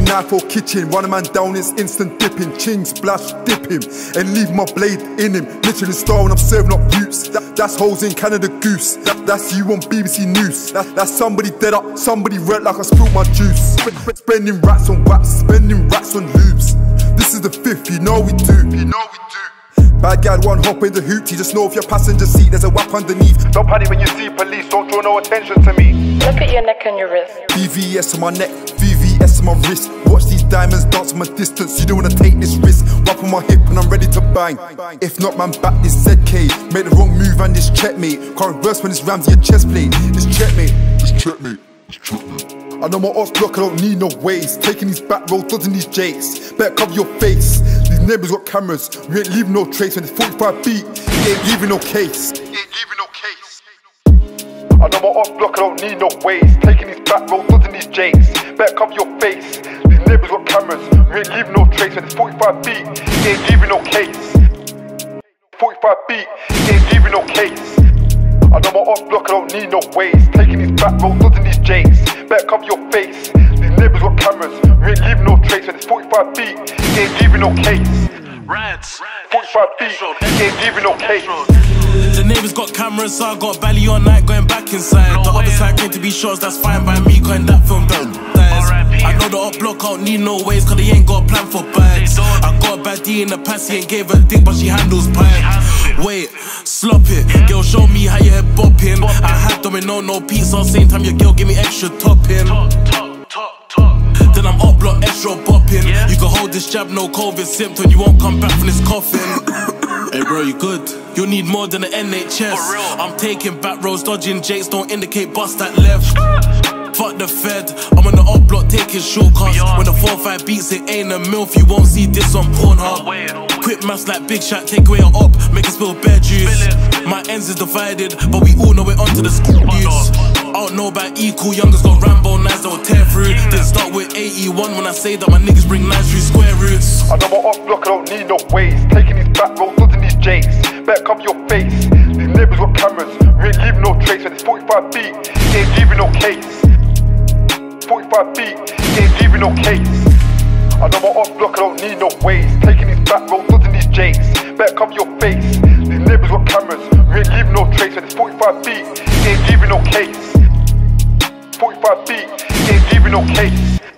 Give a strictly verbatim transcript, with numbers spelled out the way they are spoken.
knife or kitchen, run a man down, it's instant dipping. Ching, splash, dip him, and leave my blade in him. Literally star when I'm serving up youths. That, that's hoes in Canada Goose. That, that's you on B B C News. That, that's somebody dead up, somebody red like I spilled my juice. Spending rats on waps, spending rats on loops. This is the fifth, you know we do. You know we do. Bad guy one hop in the hoop, you just know if your passenger seat there's a whap underneath. Don't panic when you see police, don't draw no attention to me. Look at your neck and your wrist. V V S on my neck, V V S on my wrist. Watch these diamonds dance from a distance, you don't wanna take this risk. Wrap on my hip and I'm ready to bang. If not, man, back this Z K. Make the wrong move and this checkmate. Can't reverse when it's Ramsey your chest plate. It's checkmate, it's checkmate, it's checkmate. I know my ops block, I don't need no ways. Taking these back roads, dodging these jakes. Better cover your face. These neighbours got cameras, we ain't leaving no trace. When it's forty-five beat, it ain't leaving no case. It ain't leaving no case. I know my ops block, I don't need no ways. Taking these back roads, dodging these jakes. Better cover your face. These neighbours got cameras, we ain't leaving no trace. When it's forty-five beat, it ain't leaving no case. forty-five beat, it ain't leaving no case. I know my ops block, I don't need no ways. Taking these back roads, dodging these jakes. Better cover your face. These neighbours got cameras, we ain't leaving no trace. When it's forty-five beat, it ain't leaving no case. Rydz, forty-five beat, it ain't leaving no case. The neighbours got cameras, so I got belly all night going back inside. The other side came to be shots, that's fine by me, going that film down. I know the up block, I don't need no ways, cause they ain't got a plan for bags. I got a baddie in the past, he ain't gave her a dick, but she handles pipe. Wait, slop it, girl, show me how your head bopping. I had domino, no pizza, same time your girl give me extra topping. Then I'm up block, extra bopping. You can hold this jab, no COVID symptom, you won't come back from this coffin. Hey bro, you good? You need more than the N H S. I'm taking back roads, dodging jakes, don't indicate bust that left. Fuck the Fed, I'm on the up block taking shortcuts. When the four five beats, it ain't a milf, you won't see this on Pornhub. Quick maths like Big Shot, take away your up, make it spill bad juice. My ends is divided, but we all know we're onto the school use. I don't know about equal, youngers got Rambo knives that will tear through. Didn't start with eighty-one when I say that my niggas bring knives through square roots. I know my ops block, I don't need no ways. Taking these back roads, dodging these jakes. Better cover your face. These neighbours got cameras, we ain't leaving no trace. When it's forty-five beat, it ain't leaving no case. forty-five beat, it ain't leaving no case. I know my ops block, I don't need no ways. Taking these back roads, dodging these jakes. Better cover your face. These neighbours got cameras, we ain't leaving no trace. When it's forty-five beat, it ain't leaving no case. forty-five beat, it ain't leaving no case.